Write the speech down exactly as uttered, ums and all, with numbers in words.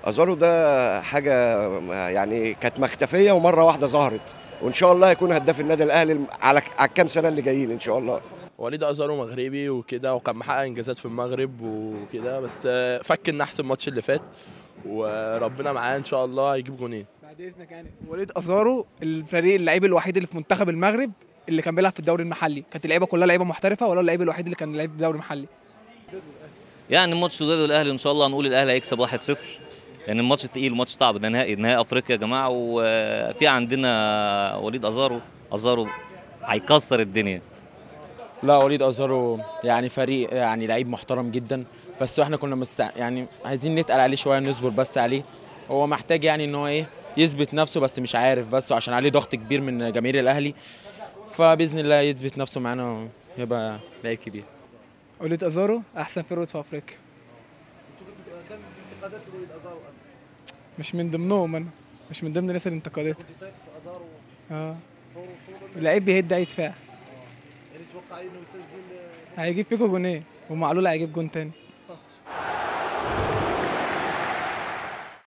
ازارو ده حاجه يعني كانت مختفيه ومره واحده ظهرت، وان شاء الله هيكون هداف النادي الاهلي على على الكام سنه اللي جايين ان شاء الله. وليد ازارو مغربي وكده، وكان محقق انجازات في المغرب وكده، بس فك النحس الماتش اللي فات، وربنا معاه ان شاء الله هيجيب جونين. بعد اذنك يعني وليد ازارو الفريق اللعيب الوحيد اللي في منتخب المغرب اللي كان بيلعب في الدوري المحلي، كانت اللعيبه كلها لعيبه محترفه ولا اللعيب الوحيد اللي كان لعيب في الدوري المحلي. يعني الماتش وداد والاهلي ان شاء الله هنقول الاهلي هيكسب واحد صفر، لان الماتش تقيل وماتش صعب، ده نهائي نهائي افريقيا يا جماعه، وفي عندنا وليد ازارو ازارو هيكسر الدنيا. لا وليد ازارو يعني فريق يعني لعيب محترم جدا، بس احنا كنا مستع... يعني عايزين نتقل عليه شويه، نصبر بس عليه. هو محتاج يعني ان هو ايه يثبت نفسه، بس مش عارف، بس عشان عليه ضغط كبير من جماهير الاهلي، فباذن الله يثبت نفسه معانا ويبقى لعيب كبير. وليد ازارو احسن فيرود في افريقيا. كان انتقادات لوليد ازارو، مش من ضمنهم، انا مش من ضمن الناس اللي انتقدته. كنت طايق في ازارو. اه فور فور اللعيب بيهد اي دفاع. يعني تتوقع انه يسجل؟ هيجيب فيكو جونين ومعلول هيجيب جون تاني.